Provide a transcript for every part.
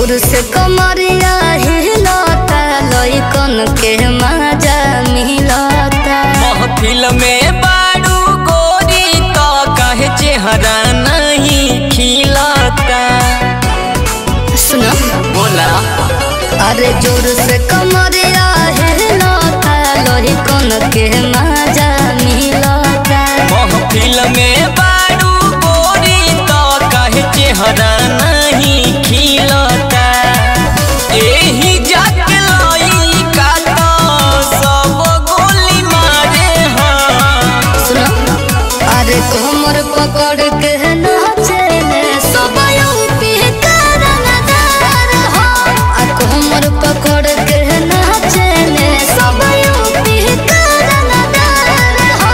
जोर से कमरिया हिलता लइकन के मजा मिलता। महफिल में बारू गोरी तो कहे चेहरा नहीं खिलता। सुनो बोला अरे जोर से कमरिया हिलता लइकन के मजा मिलता। महफिल में बारू गोरी तो कहे चेहरा नहीं खिलता। एही जाके लइका तो सब गोली मारे हाँ। सुनो अरे कोमर पकड़ के नाचे सब यूपी करनदार हो। आ कोमर पकड़ के नाचे सब यूपी करनदार हो।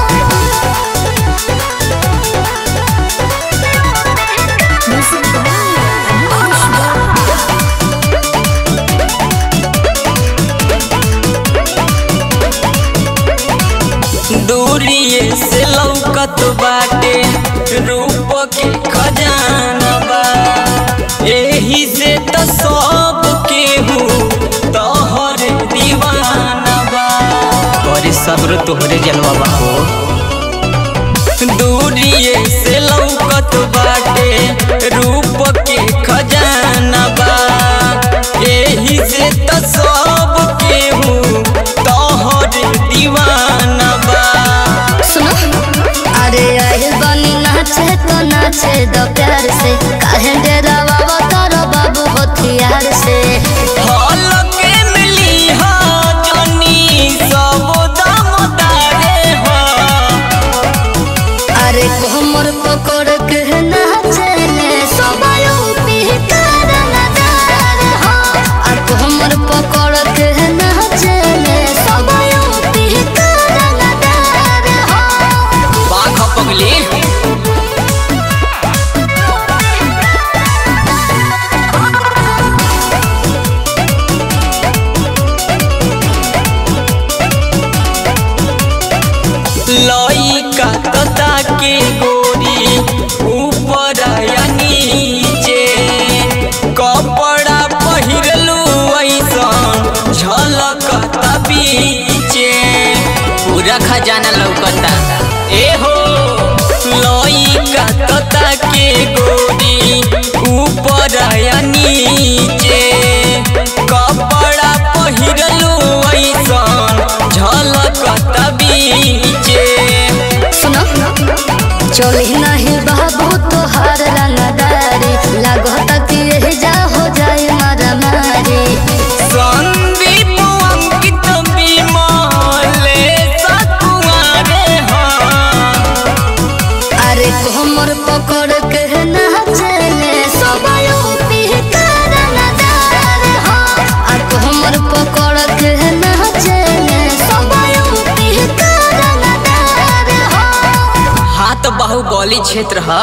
दूरिये से लौकत बाटे रूप के खजाना बा। एही से तो सब केहू तोहरे दीवाना बा। और सब्र तोहरे जलवा बा हो। दूरिये से लौकत बाटे रूप के खजाना बा। एही से तो सब केहू तोहरे दीवाना बा। सुनो अरे आए बनी नाचे तो नाचे दो प्यार से। काहे डेरावा तारो बाबू हथियार से। हॉल के मिली हा जनी सब दामदारे हा। अरे कोमर पकड़ के नाचे सब यूपी करनदार हो। आ कोमर पकड़ के नाचे सब यूपी करनदार हो। बाघ पगली लइका तता के गोरी ऊपर या नीचे। कपड़ा पहिरलू ऐसन झलकता बीचे। पूरा खजाना लौकता ए हो। लइका तता के गोरी ऊपर या नीचे। कपड़ा पहिरलू ऐसन झलकता बीचे। सुनो चली नहीं बाबू तोहार रंगदारी। लागता कि यही जा हो जाए मारामारी। संदीप अंकित विमले सकुआरे हाँ। अरे कोमर पकड़ के नाचे सब यूपी करनदार हो। आ कोमर पकड़ के नाचे सब यूपी करनदार हो। हाथ बाहुबली क्षेत्र है।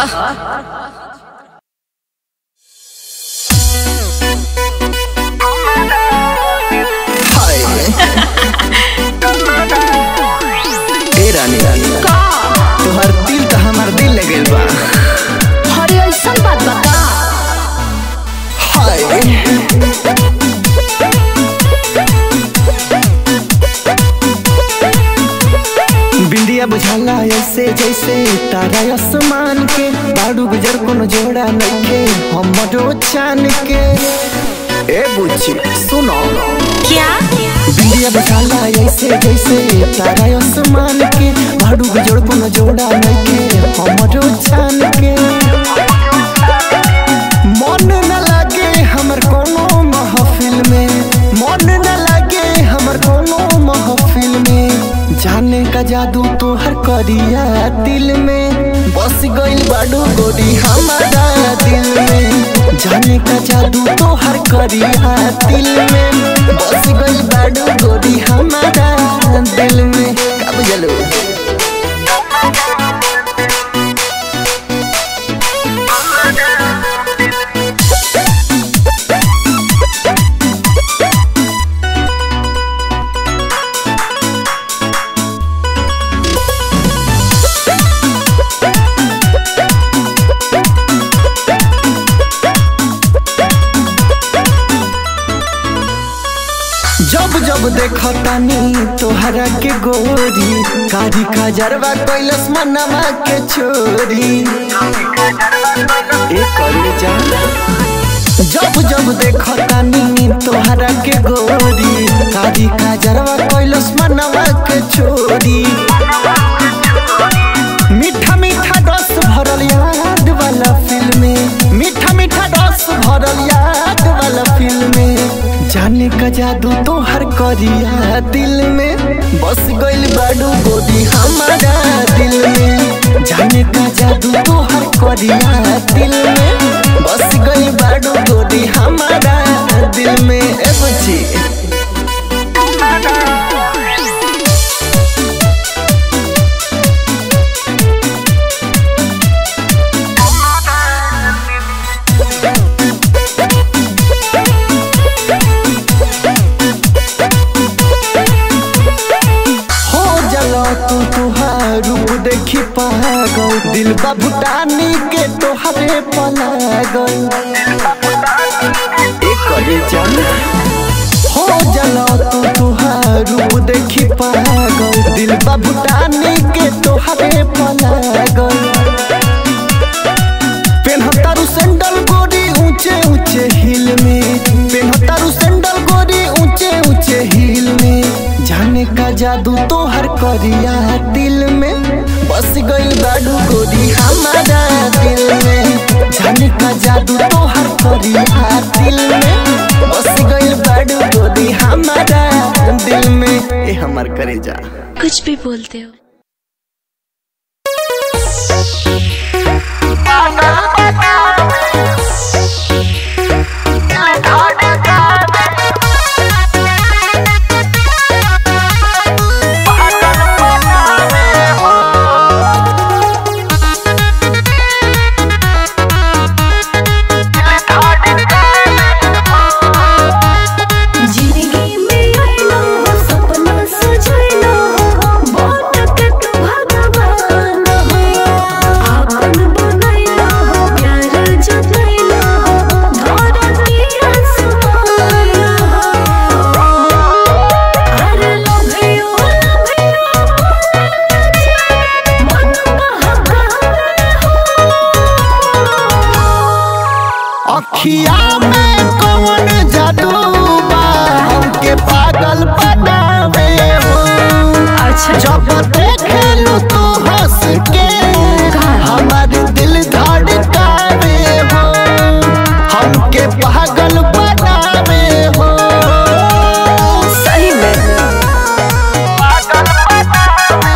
रानी तोहर दिल तो हमार दिल लगे बा। अरे ऐसन बात बता। बिंदिया बुझाला ऐसे जैसे तारा आसमान के। बाड़ू गुजर कोनो जोड़ा नइखे हमरो चान के। ए बुच्ची सुनो क्या बिंदिया बुझाला ऐसे जैसे तारा आसमान के। बाड़ू गुजर कोनो जोड़ा नइखे हमरो चान के। मन न लागे हमर कोनो महफिल में। मन न लागे हमर कोनो महफिल में। जाने का जादू तो हर करिया दिल में। बस गइल बाडू गोरी हमारा दिल में। जाने का जादू तो हर करिया दिल में। बस गइल बाडू गोरी हमारा दिल में। कब जलो देखतानी तोहरा के गोरी कारी खजरवा कैलस मनवा के चोरी जब देखतानी तोहरा के गोरी कारी खजरवा कैलस मनवा के चोरी मीठा मीठा रस भरल याद वाला फिल्म में मीठा मीठा रस भरल याद वाला फिल्म में जाने का जादू तो हर करिया दिल में बस गइल बाडू गोदी हमारा दिल में जाने का जादू तो हर करिया दिल में बस गइल बाडू गोदी हमारा दिल में ए बच्ची रूप देखी पागल दिल भूटानी के तोहरे पलागल हो जला तुहार रूप देखी पागल दिल भूटानी के तोहरे पलागल पेन्हतारू सैंडल गोरी ऊंचे ऊंचे हिल में पेन्हतारू सैंडल गोरी ऊंचे ऊंचे हिल में जाने का जादू तो हर करिया दिल में बस गइल बाडू गोदी हमारा दिल में जाने का जादू तो हर करिया दिल में बस गइल बाडू गोदी हमारा दिल में ए हमार करेजा कुछ भी बोलते हो। अखिया में कौन जादू बा हमके पागल बनावे हो जब देखलू तू हंस के हमार दिल धड़कावे हो हमके पागल बनावे हो सही में पागल बनावे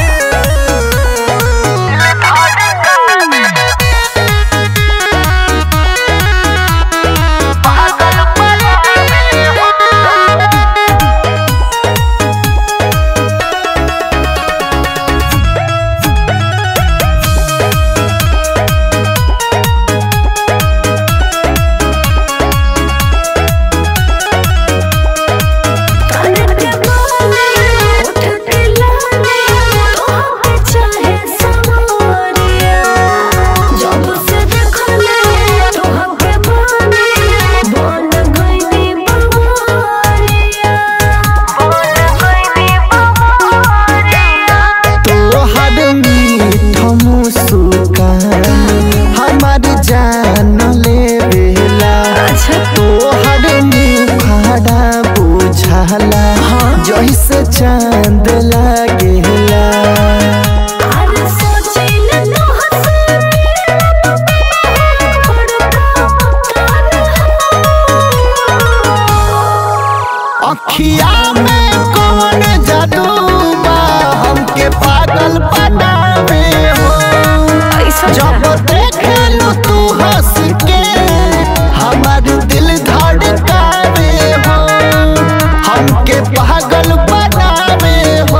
जैसे चांद लागेला अखिया में कौन जादू बा हमके पागल बनावे हो जब देखलू तू हंस के हमार दिल धड़कावे हो हमके पागल बनावे हो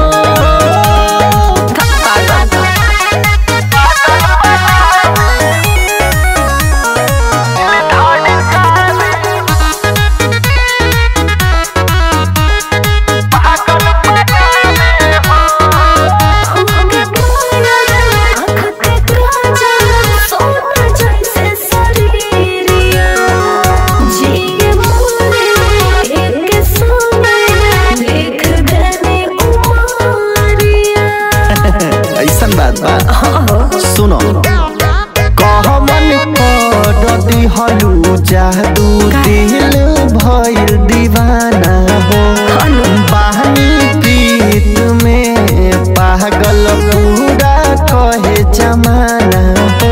जैसे सरी बात बा सुनो कहमन कर दिहलू जादू दिल भइल दीवाना हो बहानी प्रीत में पागल पूरा कहे जमाना हो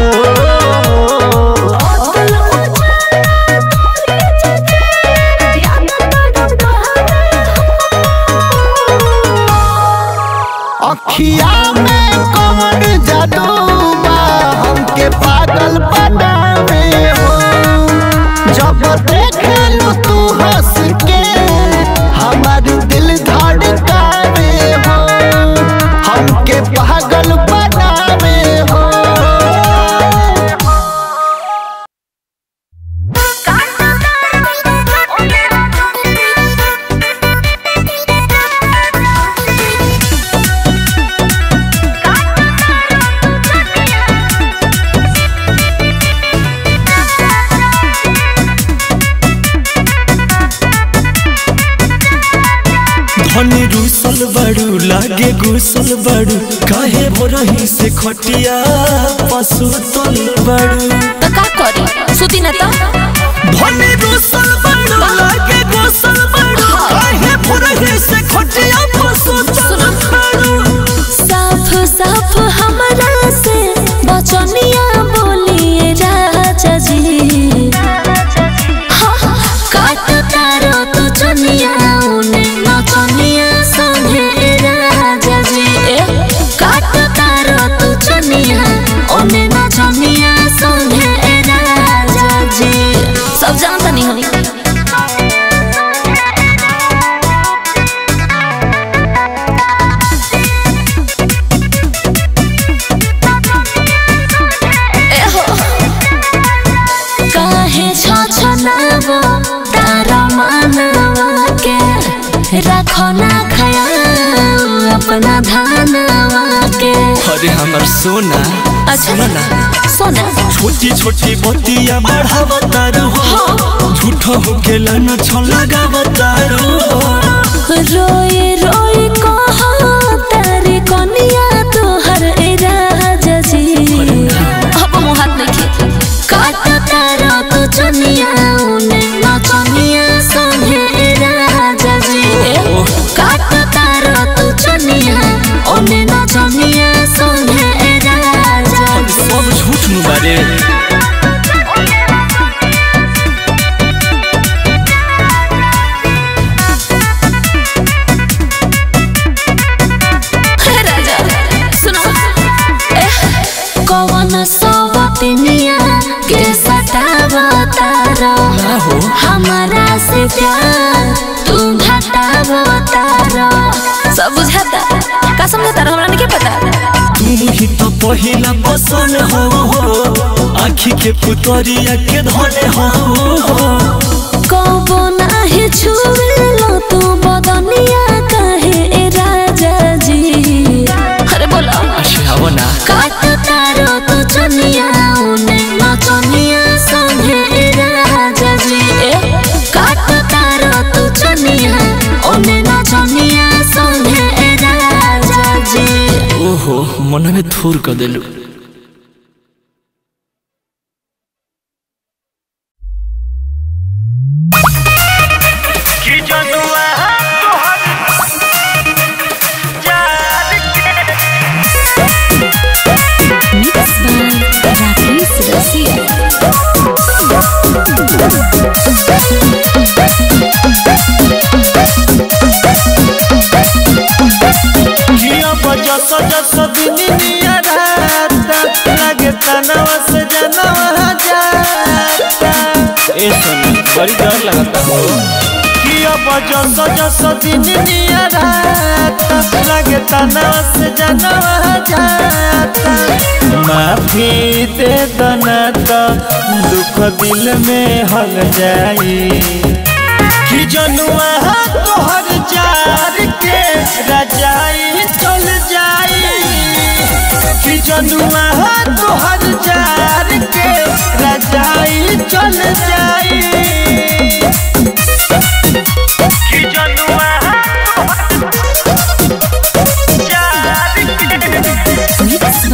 अखिया में कौन जादू बा हमके पागल बनावे हो जब देखलू तू हंस के हमार दिल धड़कावे हो हमके पागल बनावे हो धनी रूसल बड़ू लागे घुसल बड़ू काहे भोरही से खटिया पशु तल बड़ू तो का करी सुती न त धनी रूसल बड़ू लागे घुसल बड़ू काहे भोरही से खटिया पशु तल बड़ू साफ साफ हमरा से बचनिया बोलिए राजा जी काट तारो तो चनिया उने नचनिया संगे राजा जी काट तारो तो चनिया उने नचनिया संगे राजा जी सब जानता नहीं होनी रखना खया अपना धानवा के अरे हमर सोना अच्छा सोना छोटी छोटी बतिया बढ़ावतारू हो झूठो हो के लन छलगावतारू रोए रोए कहो तारी कनिया तोहर राजा जी अब मुहात नहीं काट तारा तो चनिया उने नचनिया संगे राजा जी काट तारा तो चनिया उने नचनिया संगे राजा जी सब झूठ नु बारे सवतिनिया के सतावतारो हमारा से प्यार तू घटावतारो सब बुझाता का समझता हमरा नहीं के पता तू ही तो पहिला पसंद हो आँखी के पुतरिया के धने हो कबो नाही छुलो तू बदनिया कहे ए राजा जी अरे बोलो अच्छा ना काट तारो तो चनिया उने नचनिया संगे राजा जी काट तारो तो चनिया उने नचनिया संगे राजा जी ओहो मन में थूर कर देलू बड़ी डर लगता हो कि अब जस दिन लगे तनाव से जनवा जाता माफी दे दना तो दुख दिल में हल जाई कि जनुआ तोहर जार के रजाई चल जाई कि जनुआ तोहर जार के रजाई चल जाई कि जनुआ जार के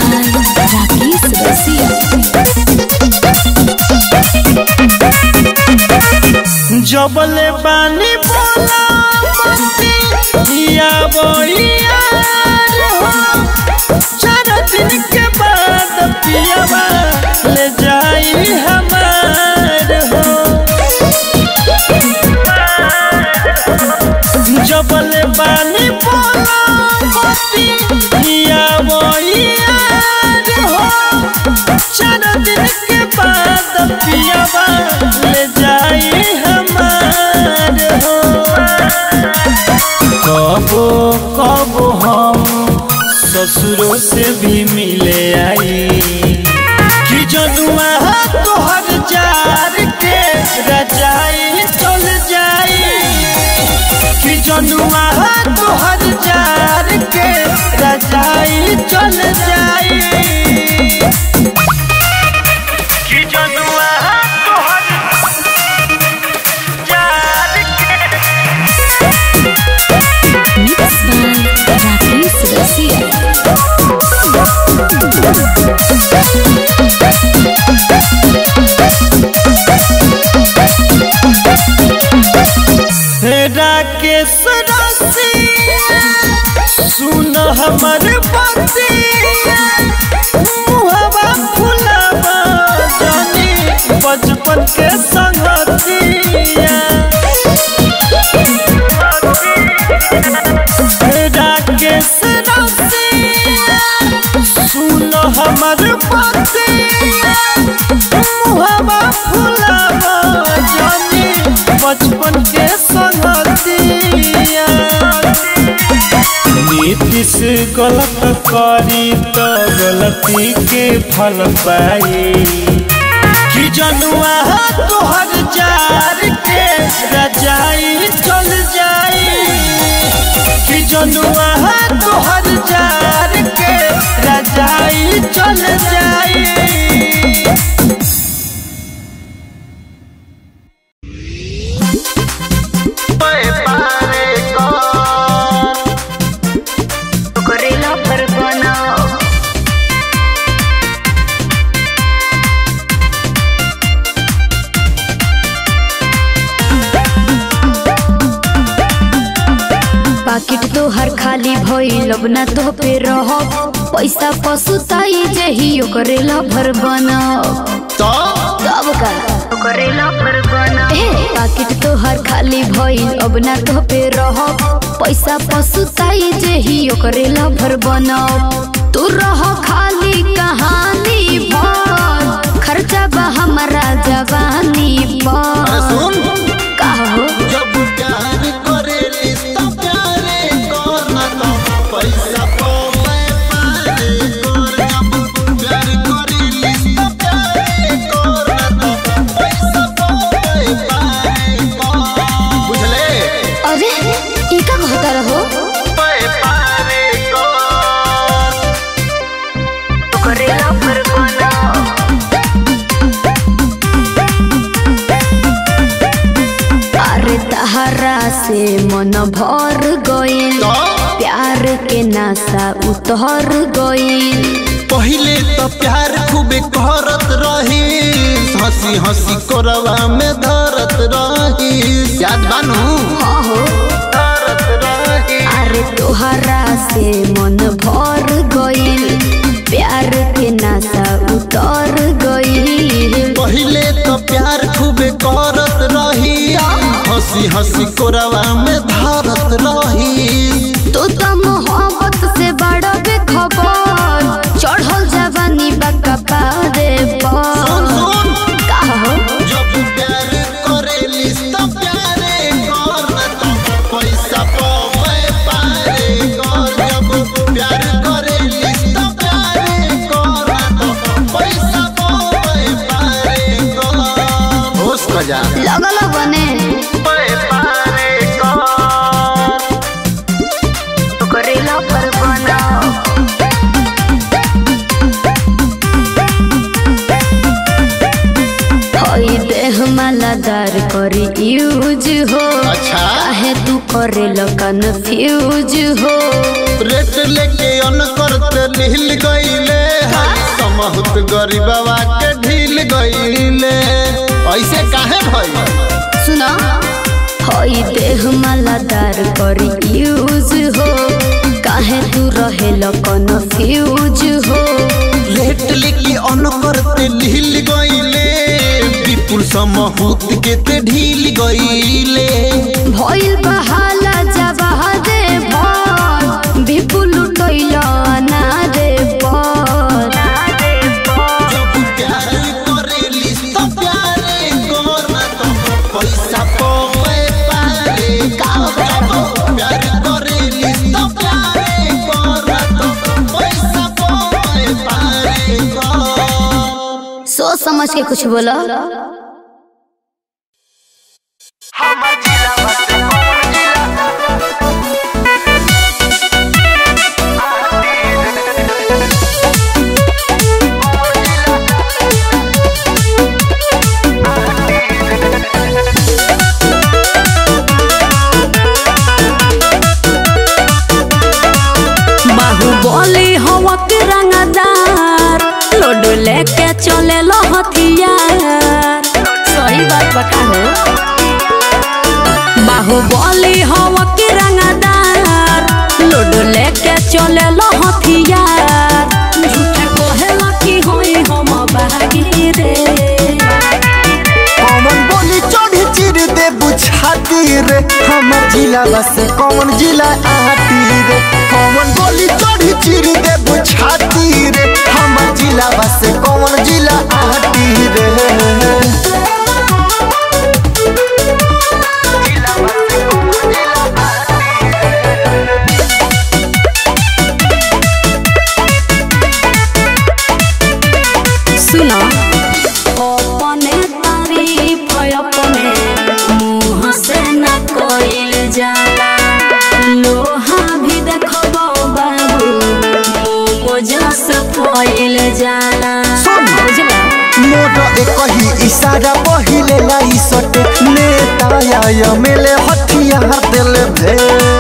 जबले बानी बोला या बोइया हो 4 दिन के बाद पियावा ले जाई हमार हो जबले बानी बोला या बोइया हो 4 दिन के बाद पियावा ले जाई हमार हो कबो कबो हम ससुरों से भी मिले आई कि जनुआ तोहर जार के रजाई चल जाई कि जनुआ तोहर जार के रजाई चल जाई कि जनुआ तोहर जार के Mix by Rakesh Rasiya. Rakesh रसिया सुन हमर बतिया मुहवा फुलावा जानी बचपन के संगतिया राकेश रसिया सुन हमर बतिया मुहवा फुलावा जानी बचपन के संगतिया नीतीश गलत करी तो गलती के फल पाई कि जनुआ तोहर जार के रजाई चल जाई कि जनुआ तोहर जार के रजाई चल जाई पाकिट तोहर खाली भइल अब ना तो पे रह पैसा पसुताई जेही ओकरेला भर बना तब का ओकरेला भर बना पाकिट तोहर खाली भइल अब ना तो पे रह पैसा पसुताई जेही ओकरेला भर बना तू रह खाली कहानी भर खर्चा बा हमारा जवानी पर सुन का हो जब प्यार करेली तब प्यारे करना तो पैसा पावे पारे कर जब प्यार करेली तब प्यारे करना तो पैसा पावे पारे बुझले अरे ई का कहता रहो पारे कर करेला पर बना तहरा से मन भर गइल प्यार के नासा उतर गइल पहले तो प्यार खूबे करत रही हंसी हंसी कोरवा में धरत रही याद बानू हाँ हो धरत रही अरे तोहरा से मन भर गइल प्यार के नासा उतर गइल पहले तो प्यार खूबे करत रही हंसी हंसी कोरवा में धरत रही तू तो मोहब्बत से बड़ा बेखबर चढ़ल जवानी बका पारे पर का हो जब प्यार करेली तब प्यारे करना तो पैसा पावे पारे कर जब प्यार करेली तब प्यारे करना तो पैसा पावे पारे कर होश का जा लगल बने करेला पर बना हई देह मालादार करी यूज हो अच्छा काहे तू करेला कन्फ्यूज हो रेट लेके अन करते ढील गईले समहुत गरीबवा के ढील गईले ऐसे काहे भई सुना हई देह मालादार करी यूज हो काहे तू रहेल कन्फ्यूज हो लेट लिखी अन करते ढील गईले विपुल समहूत के ते ढील गईले भइल बहाला जवाह दे भर विपुल लुटैला ना दे पर जब प्यार करेली सब प्यारे करना तो पैसा पे पारे जब प्यार करेली सब प्यारे करना तो पैसा पे पारे सोच समझ के कुछ बोला बाहुबली हवा के रंगदार लोड लेके चले लो हथियार सही बात बता हो बाहुबली हवा के रंगदार लोड लेके चले लो हथियार झूठे कहेला कि होई हम भागी रे कौन बोली चढ़ी चिर दे बुझाती रे हमर जिला बस कौन जिला आती रे कौन बोली चढ़ी चिर दे बुझाती रे हमर जिला बस कौन जिला आती रे सुना अपने तारीफ अपने मुँह से न कोइल जाला लोहा भी देखबो बाबू मुझे से कोइल जाला बुझला मोर एक ही इशारा पहिले लाई सटे नेता या मेले हथियार दिल भे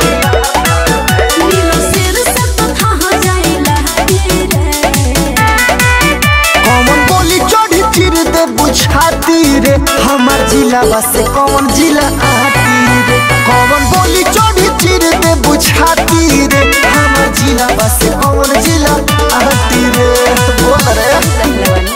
नीलो सिर से तो खा जाइला रे कौन बोली चढ़ी चिर दे बुझाती रे हमार जिला बस कौन जिला आती रे कौन बोली चढ़ी चिर दे बुझाती रे हमार जिला बस कौन जिला आती रे बोल रे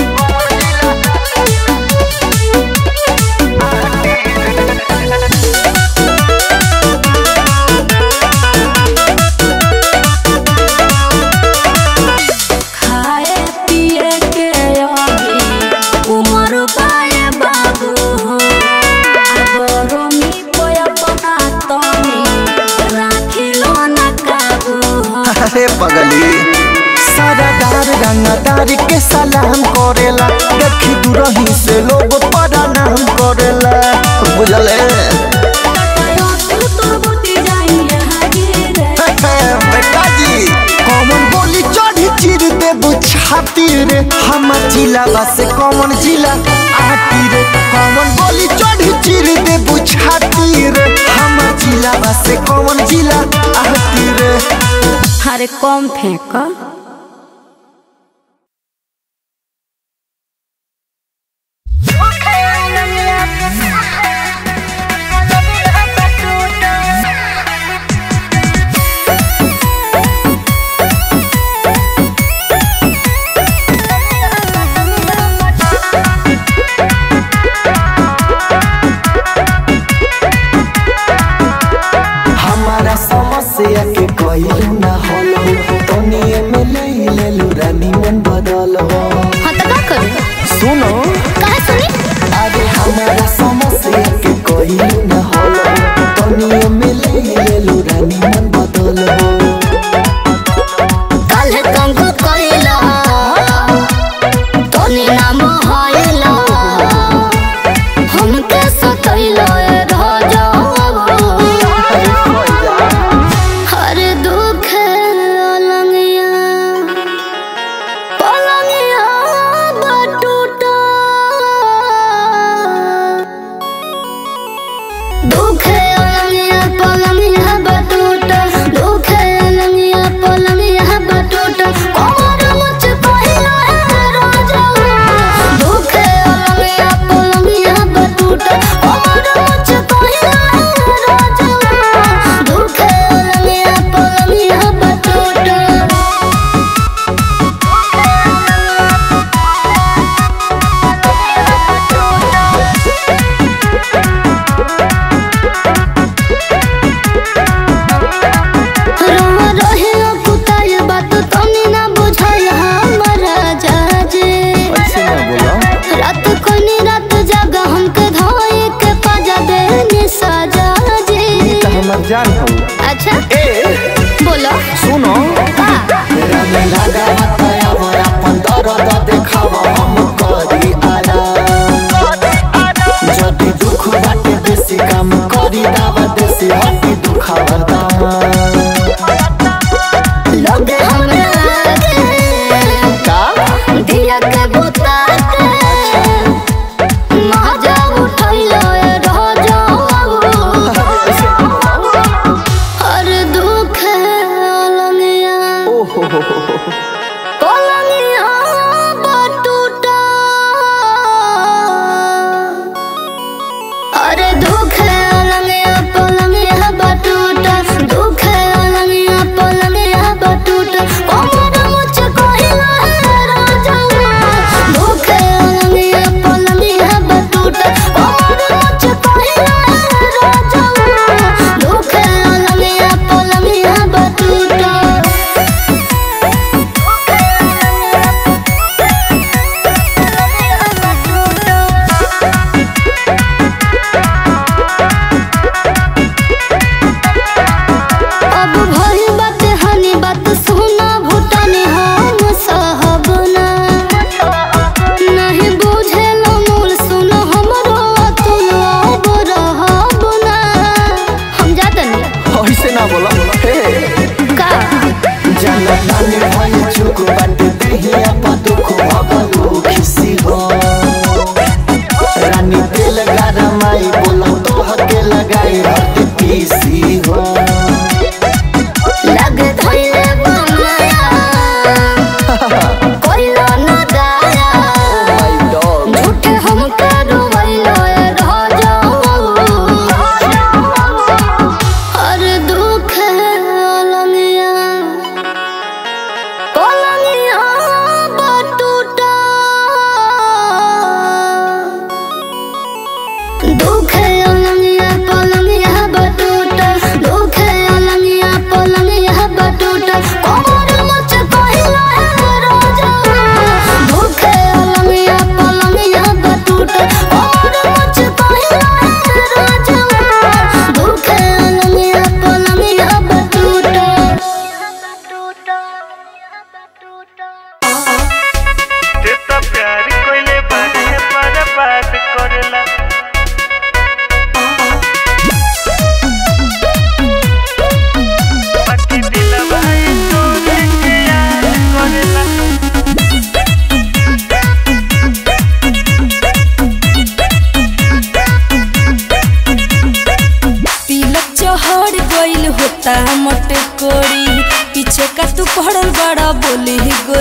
खाए पिए के अभी उमर पाए बाबू हो अगरो मी कोय पता तनी राखिलो न काबू हो अरे पगली सारादार रंगदार के सलाम करेला देखी दूरही से लोग प्रणाम करेला बुझले बेटा जी कौन बोली चढ़ी चिर दे बुझाती रे हमर जिला बस कौन जिला आती रे कौन बोली चढ़ी चिर दे बुझाती रे हमर जिला बस कौन जिला आती रे अरे कम फेंक हमारा समस्या के कोई ना हलो तनिए में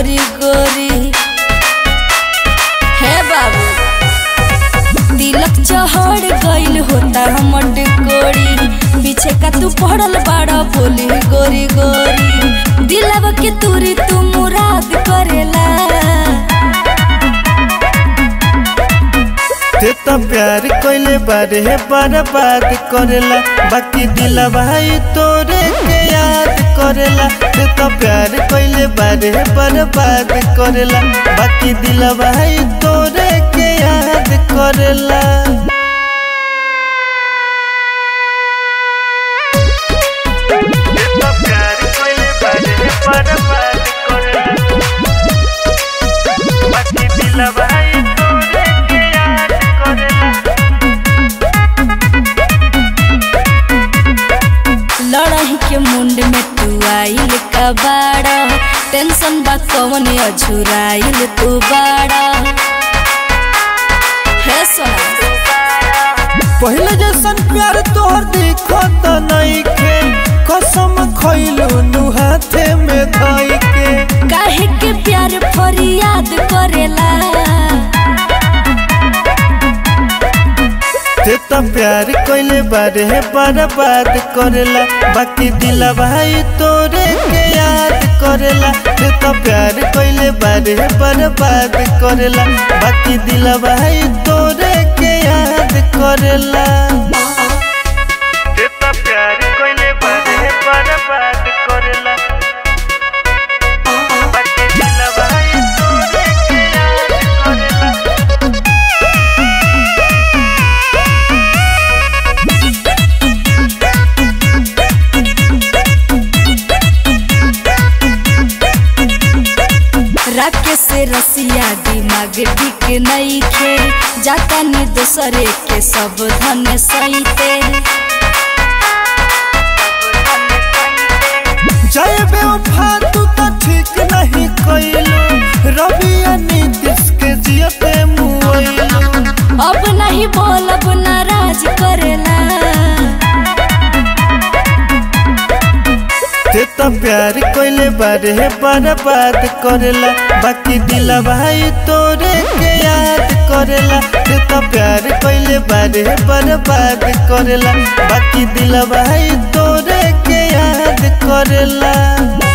गोरी गोरी। हे बाबू तिलक चढ़ गइल होता हमर कोड़ी, पीछे का तू पड़ल बाड़ा बोली गोरी गोरी। दिलवा के तूरी तू मुराद करेला, तेता प्यार कोइले बारे बर्बाद करेला, बाकी दिलवा तोरे के याद करेला। तेता प्यार कोइले बारे बर्बाद करेला, बाकी दिलवा तोरे के याद करेला। तेता प्यार कोइले बारे बर्बाद करेला, बाकी दिलवा लड़ाई के मुंड में तू आइल का बाड़ा, टेंशन बा कौन अझुराइल तू बाड़ा। हे सोना पहले जैसन प्यार तोहर दिखत नइखे, कसम खइलू नु हाथे में धइ के। काहे के प्यार फरियाद करेला, तेता प्यार कोइले बारे बर्बाद करेला, बाकी दिलवा तोरे के याद करेला। तेता प्यार कोइले बारे बर्बाद करेला, बाकी दिलवा तोरे के याद करेला। तेता प्यार कोइले बारे बर्बाद करेला, बाकी दिलवा तोरे के याद करेला। राके से रसिया दिमाग ठीक नहीं खे, जाता नी दूसरे के सब धन सईते। जय बेवफा तू तो ठीक नहीं कइलू, रबिया नीतीश के जियते मुइलू। अब नहीं बोल अब नाराज करेला, तेता प्यार कोइले बारे बर्बाद करेला, बाकी दिलवा तोरे के याद करेला। तेता प्यार कोइले बारे बर्बाद करेला, बाकी दिलवा तोरे के याद करेला।